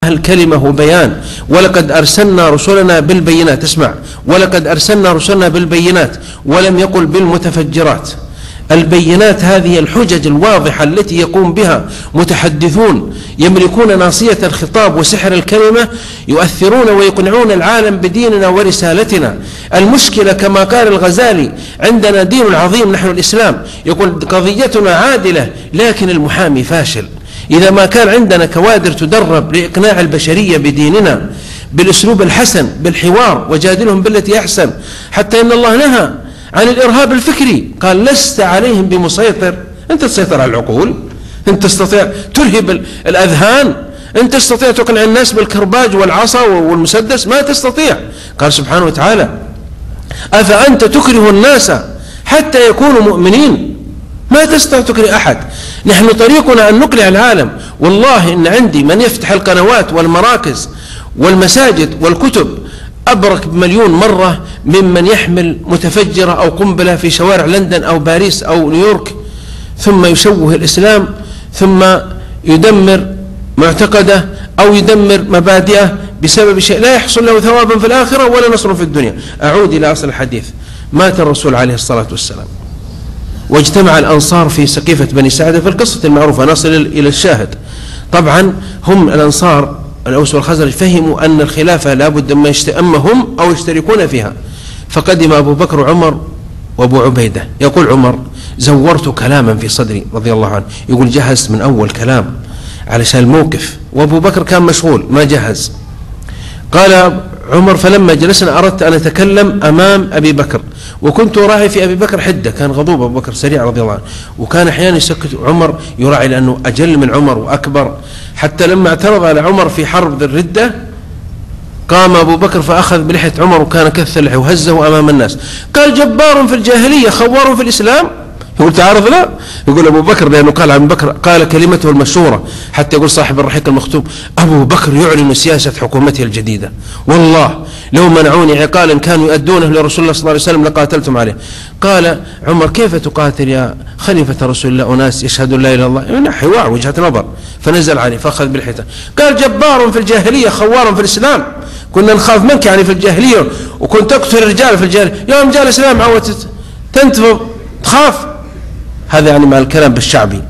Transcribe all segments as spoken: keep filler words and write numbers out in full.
الكلمة وبيان. ولقد أرسلنا رسلنا بالبينات، اسمع، ولقد أرسلنا رسلنا بالبينات، ولم يقل بالمتفجرات. البينات هذه الحجج الواضحة التي يقوم بها متحدثون يملكون ناصية الخطاب وسحر الكلمة، يؤثرون ويقنعون العالم بديننا ورسالتنا. المشكلة كما قال الغزالي: عندنا دين عظيم نحن الإسلام، يقول قضيتنا عادلة لكن المحامي فاشل. إذا ما كان عندنا كوادر تدرب لإقناع البشرية بديننا بالأسلوب الحسن بالحوار، وجادلهم بالتي أحسن، حتى إن الله نهى عن الإرهاب الفكري، قال: لست عليهم بمسيطر. أنت تسيطر على العقول، أنت تستطيع ترهب الأذهان، أنت تستطيع تقنع الناس بالكرباج والعصا والمسدس؟ ما تستطيع. قال سبحانه وتعالى: أفأنت تكره الناس حتى يكونوا مؤمنين؟ ما تستطيع تكره أحد. نحن طريقنا أن نقنع العالم. والله إن عندي من يفتح القنوات والمراكز والمساجد والكتب أبرك بمليون مرة ممن يحمل متفجرة أو قنبلة في شوارع لندن أو باريس أو نيويورك، ثم يشوه الإسلام، ثم يدمر معتقده أو يدمر مبادئه بسبب شيء لا يحصل له ثوابا في الآخرة ولا نصر في الدنيا. أعود إلى أصل الحديث. مات الرسول عليه الصلاة والسلام، واجتمع الأنصار في سقيفة بني ساعدة في القصة المعروفة. نصل إلى الشاهد. طبعا هم الأنصار الأوس والخزرج فهموا أن الخلافة لابد ما يشتأمهم أو يشتركون فيها، فقدم أبو بكر وعمر وأبو عبيدة. يقول عمر: زورت كلاما في صدري رضي الله عنه، يقول جهزت من أول كلام علشان الموقف، وأبو بكر كان مشغول ما جهز. قال عمر: فلما جلسنا أردت أن أتكلم أمام أبي بكر، وكنت أراعي في أبي بكر حدة، كان غضوب أبو بكر سريع رضي الله عنه، وكان أحيانا يسكت عمر يراعي لأنه أجل من عمر وأكبر. حتى لما اعترض على عمر في حرب الردة قام أبو بكر فأخذ بلحية عمر وكان كث اللحية وهزه أمام الناس. قال: جبار في الجاهلية خوار في الإسلام. يقول تعارض؟ لا. يقول أبو بكر لأنه قال عن بكر، قال كلمته المشهورة، حتى يقول صاحب الرحيق المختوم: أبو بكر يعلن سياسة حكومته الجديدة، والله لو منعوني عقالا كانوا يؤدونه لرسول الله صلى الله عليه وسلم لقاتلتم عليه. قال عمر: كيف تقاتل يا خليفة رسول الله أناس يشهدون لا إله إلا الله؟ حوار وجهة نظر. فنزل عليه فأخذ بالحيطة. قال: جبار في الجاهلية خوار في الإسلام، كنا نخاف منك يعني في الجاهلية، وكنت تقتل الرجال في الجاهلية، يوم جاء الإسلام عودت تنتفض تخاف. هذا يعني مع الكلام بالشعبي.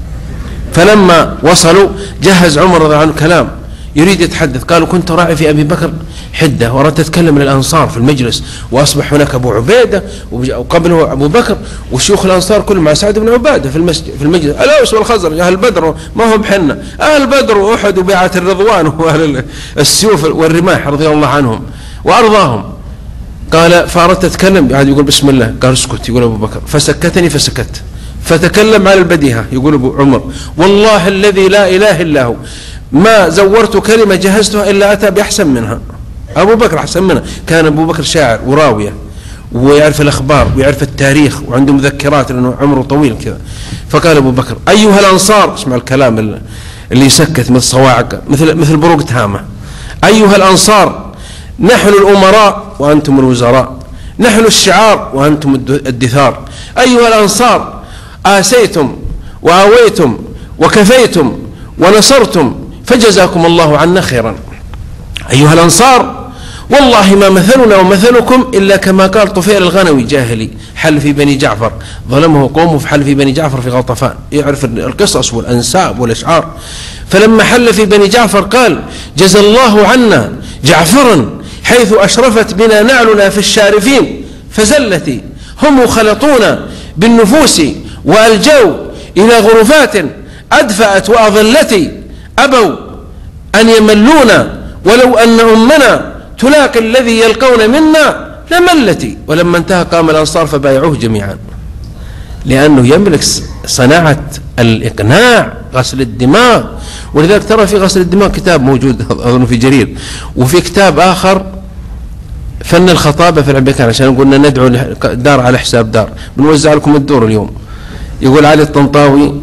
فلما وصلوا جهز عمر رضي الله عنه كلام يريد يتحدث. قالوا: كنت راعي في أبي بكر حدة وأردت أتكلم للأنصار في المجلس، وأصبح هناك أبو عبيدة وقبله أبو بكر وشيوخ الأنصار كلهم مع سعد بن عبادة في المسجد في المجلس، الأوس والخزرج أهل بدر، ما هو بحنا أهل بدر وأحد وبيعة الرضوان وأهل السيوف والرماح رضي الله عنهم وأرضاهم. قال: فأردت أتكلم، يعني يقول بسم الله. قال: اسكت. يقول أبو بكر: فسكتني فسكت. فتكلم على البديهة. يقول أبو عمر: والله الذي لا إله إلا هو ما زورت كلمة جهزتها إلا أتى بأحسن منها. أبو بكر أحسن منها. كان أبو بكر شاعر وراوية ويعرف الأخبار ويعرف التاريخ وعنده مذكرات لأنه عمره طويل كذا. فقال أبو بكر: أيها الأنصار، اسمع الكلام اللي يسكت مثل صواعق مثل مثل بروق تهامة. أيها الأنصار، نحن الأمراء وأنتم الوزراء، نحن الشعار وأنتم الدثار. أيها الأنصار، آسيتم وآويتم وكفيتم ونصرتم، فجزاكم الله عنا خيرا. أيها الأنصار، والله ما مثلنا ومثلكم إلا كما قال طفيل الغنوي جاهلي حل في بني جعفر، ظلمه قومه فحل في بني جعفر في غطفان. يعرف القصص والأنساب والأشعار. فلما حل في بني جعفر قال: جزى الله عنا جعفرا حيث أشرفت بنا نعلنا في الشارفين، فزلتي هم خلطونا بالنفوس وألجوا إلى غرفات أدفأت وأظلتي، أبوا أن يملونا، ولو أن أمنا تلاقي الذي يلقون منا لملتي. ولما انتهى قام الأنصار فبايعوه جميعا، لأنه يملك صناعة الإقناع، غسل الدماغ. ولذلك ترى في غسل الدماغ كتاب موجود أظن في جرير، وفي كتاب آخر فن الخطابة في العبيكان، عشان قلنا ندعو دار على حساب دار، بنوزع لكم الدور اليوم. يقول علي الطنطاوي: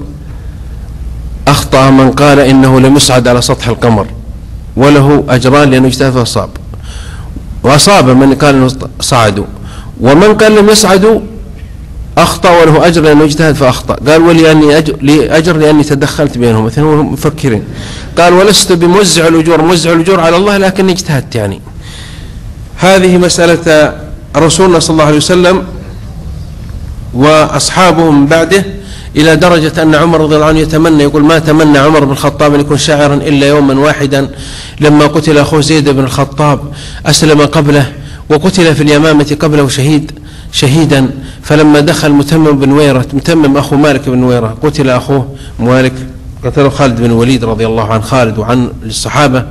أخطأ من قال إنه لم يصعد على سطح القمر، وله أجران لأنه اجتهد فأصاب، وأصاب من قال إنه صعدوا، ومن قال لم يصعدوا أخطأ وله أجر لأنه اجتهد فأخطأ. قال ولي أني أجر, لي أجر لأني تدخلت بينهم، مثلا مفكرين. قال ولست بموزع الأجور، موزع الأجور على الله لكني اجتهدت. يعني هذه مسألة رسولنا صلى الله عليه وسلم وأصحابه من بعده، إلى درجة أن عمر رضي الله عنه يتمنى، يقول ما تمنى عمر بن الخطاب أن يكون شاعرا إلا يوما واحدا لما قتل أخوه زيد بن الخطاب، أسلم قبله وقتل في اليمامة قبله شهيد شهيدا. فلما دخل متمم بن نويرة، متمم أخو مالك بن نويرة، قتل أخوه مالك، قتله خالد بن الوليد رضي الله عن خالد وعن الصحابة.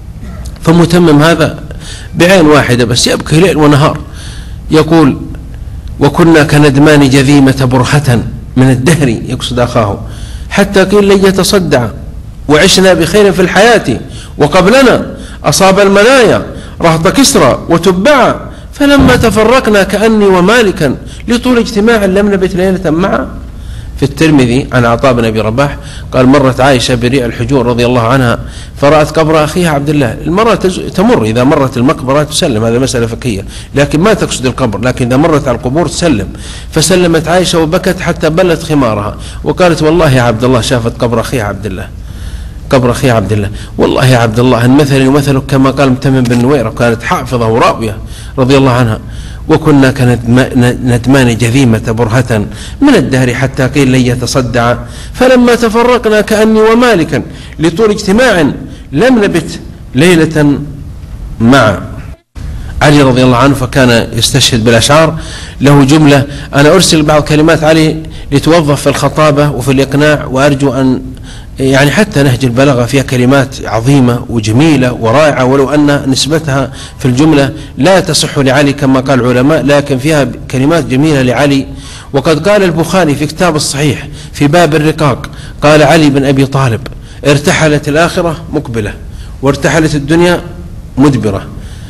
فمتمم هذا بعين واحدة بس يبكي ليل ونهار، يقول وكنا كندمان جذيمة برهة من الدهر، يقصد أخاه، حتى قيل لن يتصدع، وعشنا بخير في الحياة وقبلنا أصاب المنايا رهط كسرى وتبعا، فلما تفرقنا كأني ومالكا لطول اجتماع لم نبت ليلة معا. في الترمذي عن عطاء بن أبي رباح قال مرت عائشة بريع الحجور رضي الله عنها فرأت قبر أخيها عبد الله. المرأة تمر إذا مرت المقبرة تسلم، هذا مسألة فقهية، لكن ما تقصد القبر، لكن إذا مرت على القبور تسلم. فسلمت عائشة وبكت حتى بلت خمارها وقالت والله يا عبد الله شافت قبر أخيها عبد الله، قبر أخيها عبد الله، والله يا عبد الله أن مثلي ومثلك كما قال متمم بن نويرة، كانت حافظة وراوية رضي الله عنها. وكنا كندمان جذيمة برهة من الدهر حتى قيل لن يتصدع، فلما تفرقنا كأني ومالكا لطول اجتماع لم نبت ليلة معا. علي رضي الله عنه فكان يستشهد بالأشعار، له جملة أنا أرسل بعض كلمات علي لتوظف في الخطابة وفي الإقناع، وأرجو أن يعني حتى نهج البلاغة فيها كلمات عظيمة وجميلة ورائعة، ولو أن نسبتها في الجملة لا تصح لعلي كما قال العلماء، لكن فيها كلمات جميلة لعلي. وقد قال البخاري في كتاب الصحيح في باب الرقاق، قال علي بن أبي طالب ارتحلت الآخرة مقبلة وارتحلت الدنيا مدبرة،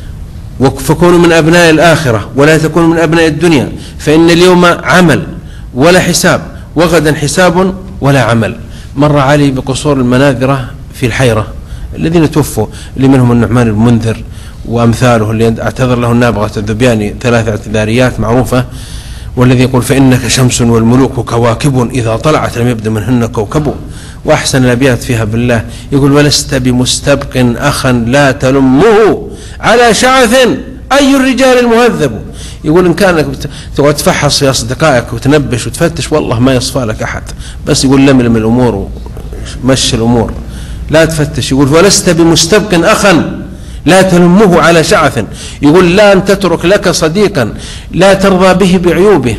فكونوا من أبناء الآخرة ولا تكونوا من أبناء الدنيا، فإن اليوم عمل ولا حساب وغدا حساب ولا عمل. مر علي بقصور المناذرة في الحيرة الذين توفوا، اللي منهم النعمان المنذر وأمثاله، اللي اعتذر له النابغة الذبياني ثلاث اعتذاريات معروفة، والذي يقول فإنك شمس والملوك كواكب إذا طلعت لم يبدأ منهن كوكب. وأحسن الأبيات فيها بالله يقول ولست بمستبق أخا لا تلمه على شعث أي الرجال المهذب. يقول إن كانك تقعد تفحص في أصدقائك وتنبش وتفتش والله ما يصفى لك أحد، بس يقول لملم الأمور ومشي الأمور لا تفتش. يقول ولست بمستبق أخا لا تلمه على شعث، يقول لا أن تترك لك صديقا لا ترضى به بعيوبه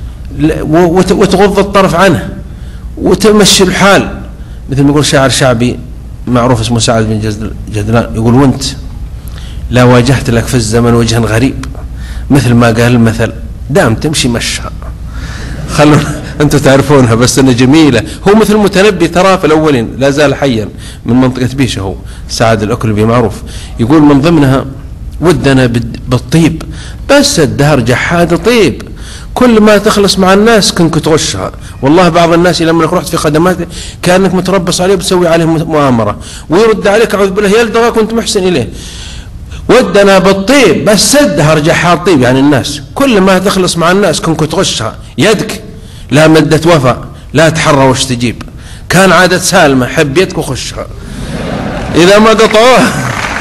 وتغض الطرف عنه وتمشي الحال. مثل ما يقول شاعر شعبي معروف اسمه سعد بن جدلان، يقول وانت لا واجهت لك في الزمن وجها غريب، مثل ما قال المثل دام تمشي مشها. خلونا أنتم تعرفونها بس أنها جميلة. هو مثل المتنبي ترى في الأولين لا زال حيا من منطقة بيشة، هو سعد الأكلبي معروف، يقول من ضمنها ودنا بالطيب بس الدهر جحاد طيب، كل ما تخلص مع الناس كنك تغشها. والله بعض الناس لما رحت في خدماته كأنك متربص عليه بتسوي عليه مؤامرة ويرد عليك أعوذ بالله يلدغك وأنت محسن إليه. ودنا بالطيب بس الدهر جحاد طيب، يعني الناس كل ما تخلص مع الناس كنك تغشها، يدك لا مدت وفاء لا تحرى وش تجيب، كان عادة سالمة حب يدك وخشها إذا ما قطعوها.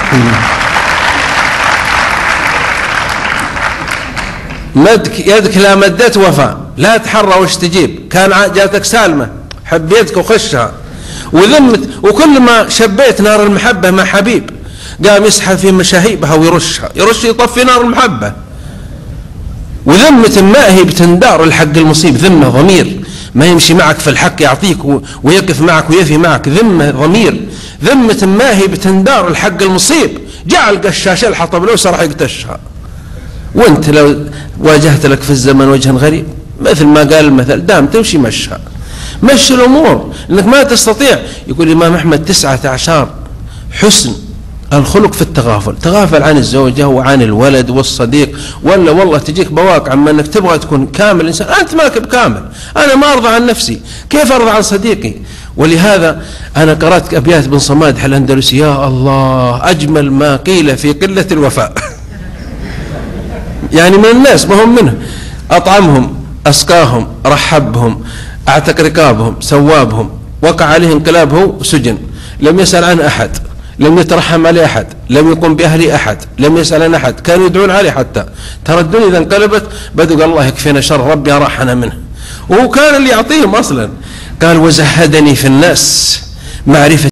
مدك يدك لا مدت وفاء لا تحرى وش تجيب، كان جاتك سالمة حب يدك وخشها. وذمت وكل ما شبيت نار المحبة مع حبيب قام يسحب في مشاهيبها ويرشها، يرش يطفي نار المحبة. وذمة ما هي بتندار الحق المصيب، ذمة ضمير ما يمشي معك في الحق يعطيك ويقف معك ويفي معك، ذمة ضمير. ذمة ما هي بتندار الحق المصيب جعل قشاش الحطب لو راح يقتشها. وانت لو واجهت لك في الزمن وجها غريب مثل ما قال المثل دام تمشي مشها، مشي الأمور انك ما تستطيع. يقول الإمام أحمد تسعة عشر حسن الخلق في التغافل، تغافل عن الزوجة وعن الولد والصديق، ولا والله تجيك بواقع عما انك تبغى تكون كامل انسان، انت ماك بكامل، انا ما ارضى عن نفسي كيف ارضى عن صديقي. ولهذا انا قرأت ابيات بن صمادح الاندلسي يا الله اجمل ما قيل في قلة الوفاء. يعني من الناس ما هم منه، اطعمهم أسقاهم، رحبهم، أعتق رقابهم، سوابهم، وقع عليه انقلابه سجن، لم يسأل عن أحد، لم يترحم عليه أحد، لم يقوم بأهله أحد، لم يسأل عن أحد، كانوا يدعون عليه حتى. ترى الدنيا إذا انقلبت بدوا قال الله يكفينا شر ربي أراحنا منه، وهو كان اللي يعطيهم أصلا. قال وزهدني في الناس معرفة